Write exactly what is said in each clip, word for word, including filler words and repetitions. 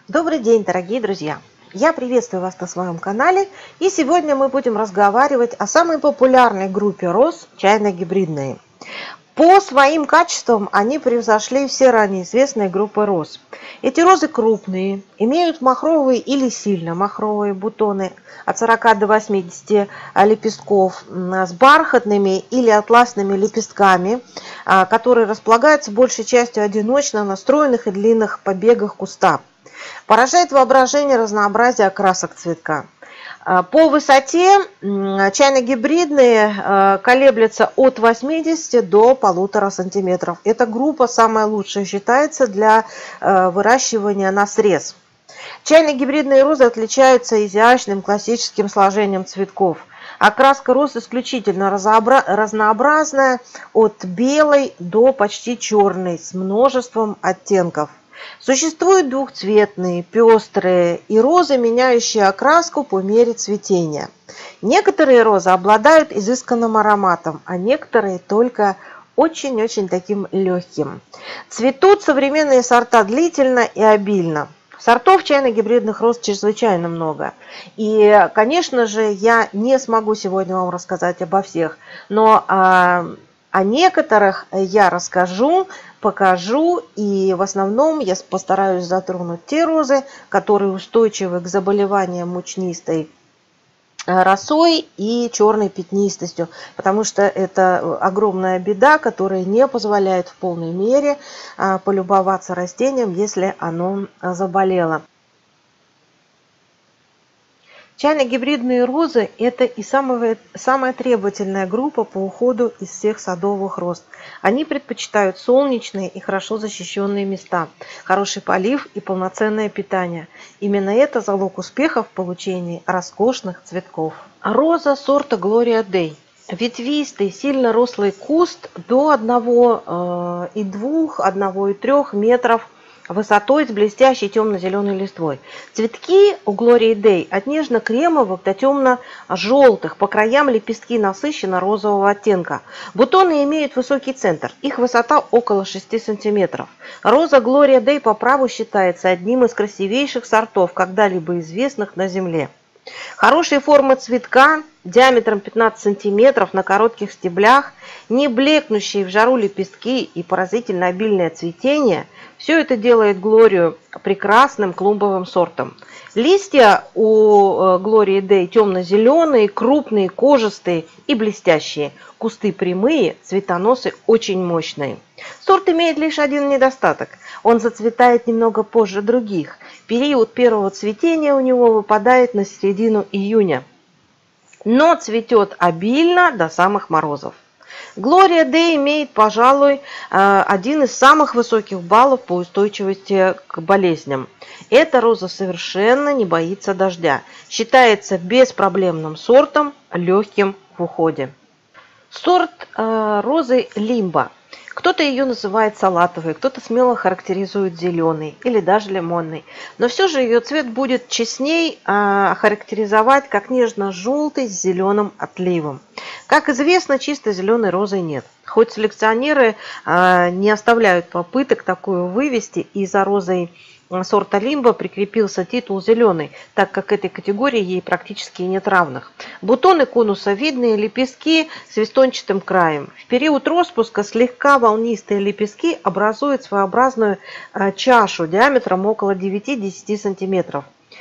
Добрый день, дорогие друзья! Я приветствую вас на своем канале, и сегодня мы будем разговаривать о самой популярной группе роз чайно-гибридные. По своим качествам они превзошли все ранее известные группы роз. Эти розы крупные, имеют махровые или сильно махровые бутоны от сорока до восьмидесяти лепестков с бархатными или атласными лепестками, которые располагаются большей частью одиночно на стройных и длинных побегах куста. Поражает воображение разнообразие окрасок цветка. По высоте чайно-гибридные колеблются от восьмидесяти до полутора сантиметров. Эта группа самая лучшая считается для выращивания на срез. Чайно-гибридные розы отличаются изящным классическим сложением цветков. Окраска роз исключительно разнообразная, от белой до почти черной, с множеством оттенков. Существуют двухцветные, пестрые и розы, меняющие окраску по мере цветения. Некоторые розы обладают изысканным ароматом, а некоторые только очень-очень таким легким. Цветут современные сорта длительно и обильно. Сортов чайно-гибридных роз чрезвычайно много. И, конечно же, я не смогу сегодня вам рассказать обо всех, но а, о некоторых я расскажу, покажу, и в основном я постараюсь затронуть те розы, которые устойчивы к заболеваниям мучнистой росой и черной пятнистостью, потому что это огромная беда, которая не позволяет в полной мере полюбоваться растением, если оно заболело. Чайно-гибридные розы – это и самая, самая требовательная группа по уходу из всех садовых роз. Они предпочитают солнечные и хорошо защищенные места, хороший полив и полноценное питание. Именно это залог успеха в получении роскошных цветков. Роза сорта Gloria Day. Ветвистый, сильно рослый куст до одного и двух, одного и трёх метров высотой с блестящей темно-зеленой листвой. Цветки у Gloria Day от нежно-кремовых до темно-желтых, по краям лепестки насыщенно-розового оттенка. Бутоны имеют высокий центр, их высота около шести сантиметров. Роза Gloria Day по праву считается одним из красивейших сортов, когда-либо известных на Земле. Хорошие формы цветка, диаметром пятнадцать сантиметров, на коротких стеблях, не блекнущие в жару лепестки и поразительно обильное цветение – все это делает Глорию прекрасным клумбовым сортом. Листья у Gloria Day темно-зеленые, крупные, кожистые и блестящие. Кусты прямые, цветоносы очень мощные. Сорт имеет лишь один недостаток. Он зацветает немного позже других. Период первого цветения у него выпадает на середину июня, но цветет обильно до самых морозов. Gloria Day имеет, пожалуй, один из самых высоких баллов по устойчивости к болезням. Эта роза совершенно не боится дождя. Считается беспроблемным сортом, легким в уходе. Сорт розы Лимба. Кто-то ее называет салатовой, кто-то смело характеризует зеленый или даже лимонный. Но все же ее цвет будет честней охарактеризовать как нежно-желтый с зеленым отливом. Как известно, чисто зеленой розы нет. Хоть селекционеры не оставляют попыток такую вывести, и за розой сорта Лимба прикрепился титул «зеленый», так как этой категории ей практически нет равных. Бутоны конусовидные, лепестки с вестончатым краем. В период распуска слегка волнистые лепестки образуют своеобразную чашу диаметром около девяти-десяти сантиметров.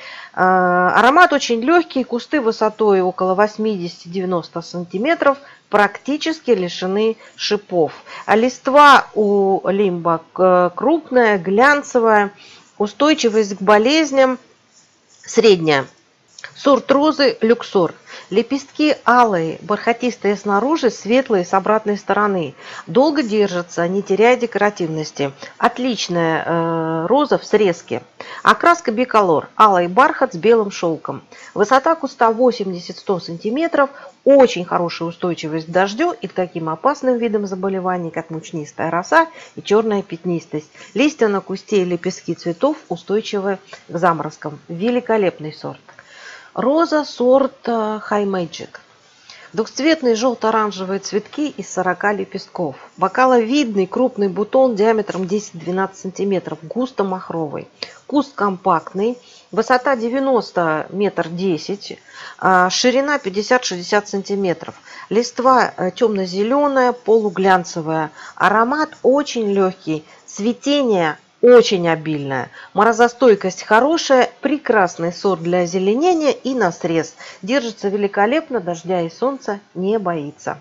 Аромат очень легкий, кусты высотой около восьмидесяти-девяноста сантиметров практически лишены шипов. А листва у Лимба крупная, глянцевая, устойчивость к болезням средняя. Сорт розы Люксор. Лепестки алые, бархатистые снаружи, светлые с обратной стороны. Долго держатся, не теряя декоративности. Отличная э, роза в срезке. Окраска биколор. Алый бархат с белым шелком. Высота куста восемьдесят-сто сантиметров. Очень хорошая устойчивость к дождю и к таким опасным видам заболеваний, как мучнистая роса и черная пятнистость. Листья на кусте и лепестки цветов устойчивы к заморозкам. Великолепный сорт. Роза сорт High Magic. Двухцветные желто-оранжевые цветки из сорока лепестков. Бокаловидный крупный бутон диаметром десять-двенадцать сантиметров, густо махровый. Куст компактный, высота девяносто метров десять, ширина пятьдесят-шестьдесят сантиметров. Листва темно-зеленая, полуглянцевая. Аромат очень легкий, цветение очень обильная, морозостойкость хорошая, прекрасный сорт для озеленения и на срез. Держится великолепно, дождя и солнца не боится.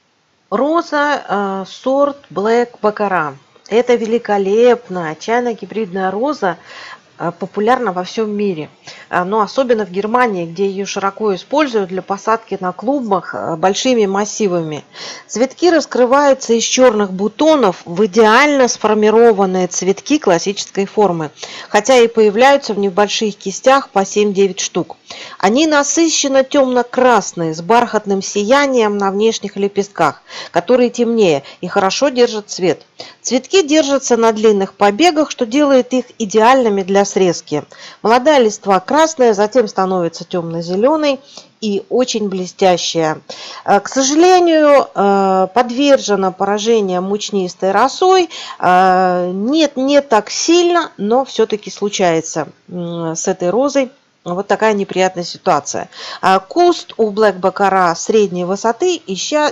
Роза э, сорт Black Baccarat. Это великолепная чайно-гибридная роза, популярна во всем мире, но особенно в Германии, где ее широко используют для посадки на клумбах большими массивами. Цветки раскрываются из черных бутонов в идеально сформированные цветки классической формы, хотя и появляются в небольших кистях по семь-девять штук. Они насыщенно темно-красные, с бархатным сиянием на внешних лепестках, которые темнее и хорошо держат цвет. Цветки держатся на длинных побегах, что делает их идеальными для срезки. Молодая листва красная, затем становится темно-зеленой и очень блестящая. К сожалению, подвержена поражению мучнистой росой. Нет, не так сильно, но все-таки случается с этой розой. Вот такая неприятная ситуация. Куст у Black Baccarat средней высоты,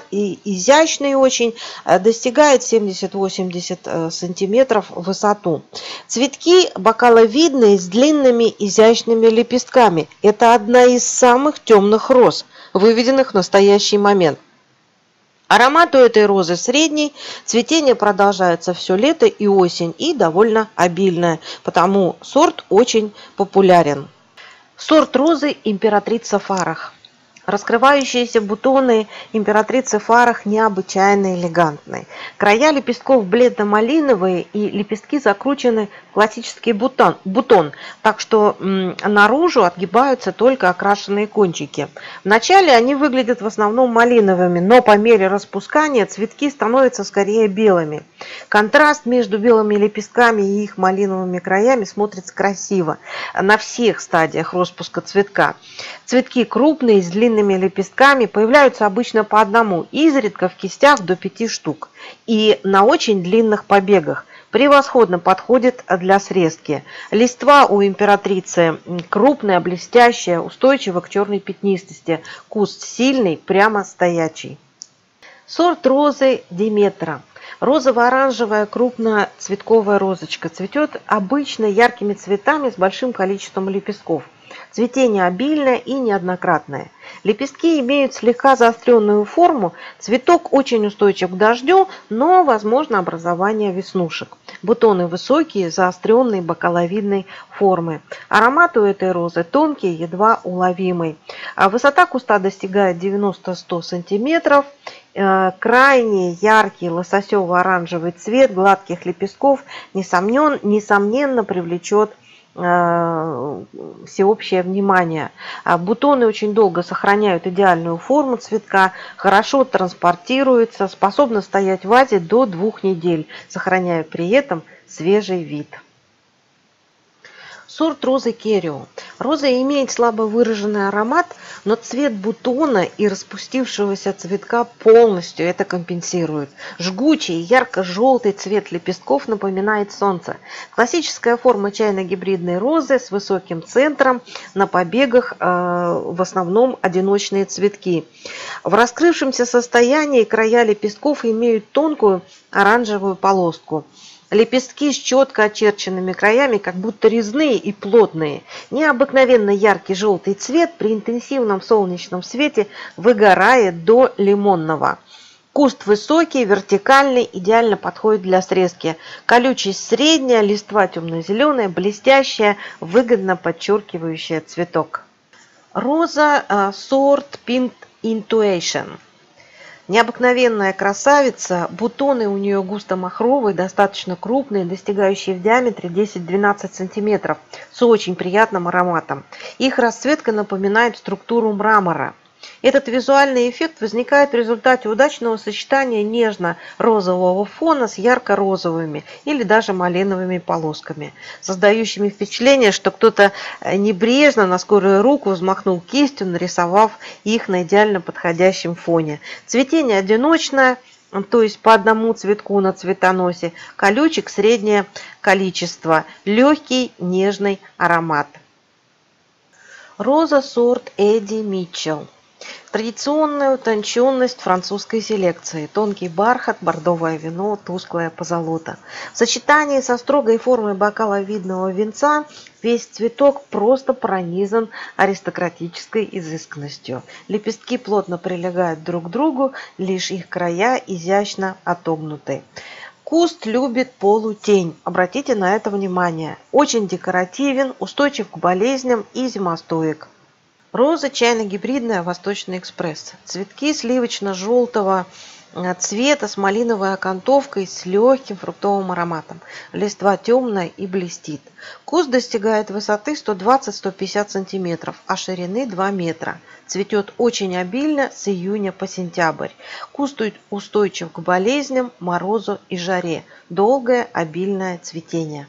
изящный очень, достигает семьдесят-восемьдесят сантиметров в высоту. Цветки бокаловидные с длинными изящными лепестками. Это одна из самых темных роз, выведенных в настоящий момент. Аромат у этой розы средний, цветение продолжается все лето и осень и довольно обильное, потому сорт очень популярен. Сорт розы императрица Фарах. Раскрывающиеся бутоны императрицы Фарах необычайно элегантные. Края лепестков бледно-малиновые и лепестки закручены в классический бутон, бутон, так что м, наружу отгибаются только окрашенные кончики. Вначале они выглядят в основном малиновыми, но по мере распускания цветки становятся скорее белыми. Контраст между белыми лепестками и их малиновыми краями смотрится красиво на всех стадиях распуска цветка. Цветки крупные, с длинными лепестками, появляются обычно по одному, изредка в кистях до пяти штук и на очень длинных побегах. Превосходно подходит для срезки. Листва у императрицы крупная, блестящая, устойчива к черной пятнистости. Куст сильный, прямо стоячий. Сорт розы Диметра. Розово-оранжевая крупноцветковая розочка. Цветет обычно яркими цветами с большим количеством лепестков. Цветение обильное и неоднократное. Лепестки имеют слегка заостренную форму, цветок очень устойчив к дождю, но возможно образование веснушек. Бутоны высокие, заостренные, бокаловидной формы. Аромат у этой розы тонкий, едва уловимый. Высота куста достигает девяноста-ста сантиметров. Крайне яркий лососево-оранжевый цвет гладких лепестков несомненно, несомненно привлечет всеобщее внимание. Бутоны очень долго сохраняют идеальную форму цветка, хорошо транспортируются, способны стоять в вазе до двух недель, сохраняя при этом свежий вид. Сорт розы Керио. Роза имеет слабо выраженный аромат, но цвет бутона и распустившегося цветка полностью это компенсирует. Жгучий, ярко-желтый цвет лепестков напоминает солнце. Классическая форма чайно-гибридной розы с высоким центром, на побегах э, в основном одиночные цветки. В раскрывшемся состоянии края лепестков имеют тонкую оранжевую полоску. Лепестки с четко очерченными краями, как будто резные и плотные. Необыкновенно яркий желтый цвет при интенсивном солнечном свете выгорает до лимонного. Куст высокий, вертикальный, идеально подходит для срезки. Колючесть средняя, листва темно-зеленая, блестящая, выгодно подчеркивающая цветок. Роза э, сорт Pink Intuition. Необыкновенная красавица, бутоны у нее густо-махровые, достаточно крупные, достигающие в диаметре десять-двенадцать сантиметров, с очень приятным ароматом. Их расцветка напоминает структуру мрамора. Этот визуальный эффект возникает в результате удачного сочетания нежно-розового фона с ярко-розовыми или даже малиновыми полосками, создающими впечатление, что кто-то небрежно на скорую руку взмахнул кистью, нарисовав их на идеально подходящем фоне. Цветение одиночное, то есть по одному цветку на цветоносе, колючек среднее количество, легкий нежный аромат. Роза сорт Эдди Митчелл. Традиционная утонченность французской селекции. Тонкий бархат, бордовое вино, тусклая позолота. В сочетании со строгой формой бокала видного винца весь цветок просто пронизан аристократической изысканностью. Лепестки плотно прилегают друг к другу, лишь их края изящно отогнуты. Куст любит полутень. Обратите на это внимание. Очень декоративен, устойчив к болезням и зимостоек. Роза чайно-гибридная Восточный экспресс. Цветки сливочно-желтого цвета с малиновой окантовкой с легким фруктовым ароматом. Листва темная и блестит. Куст достигает высоты сто двадцать — сто пятьдесят сантиметров, а ширины два метра. Цветет очень обильно с июня по сентябрь. Куст устойчив к болезням, морозу и жаре. Долгое обильное цветение.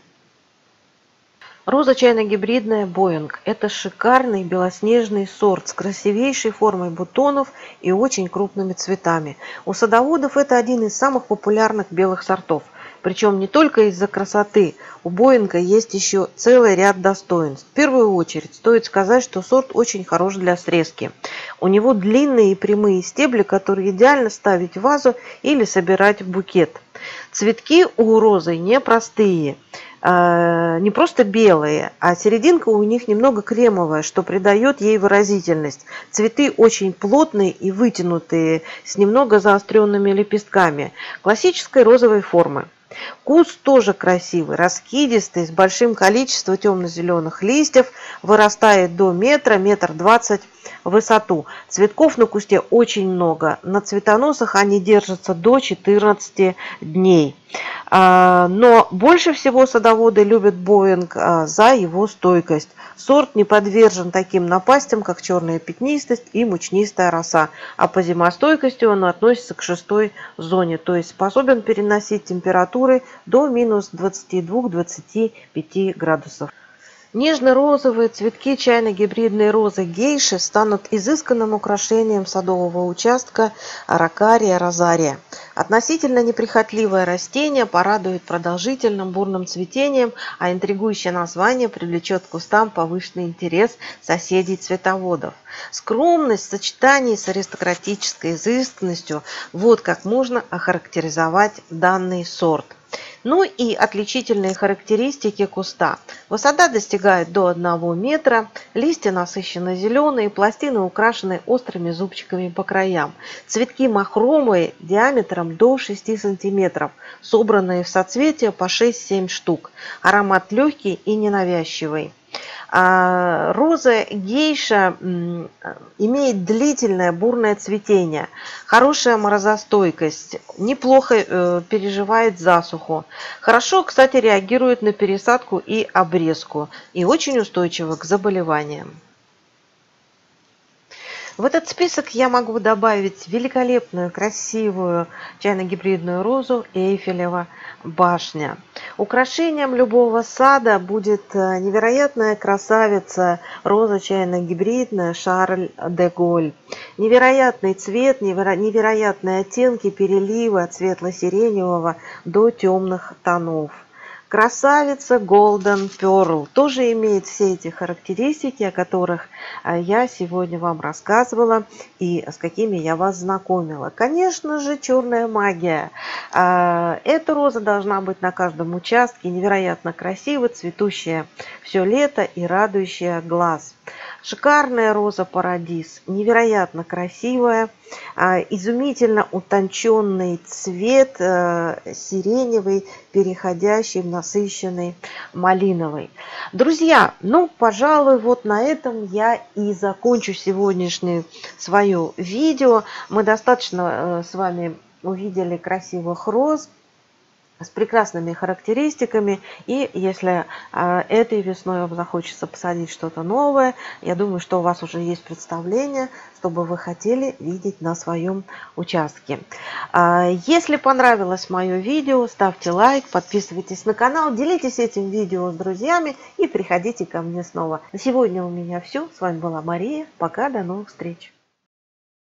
Роза чайно-гибридная Боинг. Это шикарный белоснежный сорт с красивейшей формой бутонов и очень крупными цветами. У садоводов это один из самых популярных белых сортов. Причем не только из-за красоты. У Боинга есть еще целый ряд достоинств. В первую очередь стоит сказать, что сорт очень хорош для срезки. У него длинные и прямые стебли, которые идеально ставить в вазу или собирать в букет. Цветки у розы непростые. Не просто белые, а серединка у них немного кремовая, что придает ей выразительность. Цветы очень плотные и вытянутые, с немного заостренными лепестками, классической розовой формы. Куст тоже красивый, раскидистый, с большим количеством темно-зеленых листьев, вырастает до метра, метр двадцать в высоту. Цветков на кусте очень много. На цветоносах они держатся до четырнадцати дней. Но больше всего садоводы любят Боинг за его стойкость. Сорт не подвержен таким напастям, как черная пятнистость и мучнистая роса, а по зимостойкости он относится к шестой зоне, то есть способен переносить температуры до минус двадцати двух — двадцати пяти градусов. Нежно-розовые цветки чайно-гибридной розы гейши станут изысканным украшением садового участка Аракария розария. Относительно неприхотливое растение порадует продолжительным бурным цветением, а интригующее название привлечет к кустам повышенный интерес соседей цветоводов. Скромность в сочетании с аристократической изысканностью – вот как можно охарактеризовать данный сорт. Ну и отличительные характеристики куста. Высота достигает до одного метра, листья насыщенно зеленые, пластины украшены острыми зубчиками по краям. Цветки махровые диаметром до шести сантиметров, собранные в соцветия по шесть-семь штук. Аромат легкий и ненавязчивый. Роза гейша имеет длительное бурное цветение, хорошая морозостойкость, неплохо переживает засуху. Хорошо, кстати, реагирует на пересадку и обрезку и очень устойчива к заболеваниям. В этот список я могу добавить великолепную, красивую чайно-гибридную розу Эйфелева башня. Украшением любого сада будет невероятная красавица роза чайно-гибридная Шарль де Голль. Невероятный цвет, невероятные оттенки перелива от светло-сиреневого до темных тонов. Красавица Golden Pearl тоже имеет все эти характеристики, о которых я сегодня вам рассказывала и с какими я вас знакомила. Конечно же, черная магия. Эта роза должна быть на каждом участке, невероятно красивая, цветущая все лето и радующая глаз. Шикарная роза Парадис, невероятно красивая, изумительно утонченный цвет, сиреневый, переходящий в насыщенный малиновый. Друзья, ну, пожалуй, вот на этом я и закончу сегодняшнее свое видео. Мы достаточно с вами увидели красивых роз. с прекрасными характеристиками. И если э, этой весной вам захочется посадить что-то новое, я думаю, что у вас уже есть представление, что бы вы хотели видеть на своем участке. Э, если понравилось мое видео, ставьте лайк, подписывайтесь на канал, делитесь этим видео с друзьями и приходите ко мне снова. На сегодня у меня все. С вами была Мария. Пока, до новых встреч.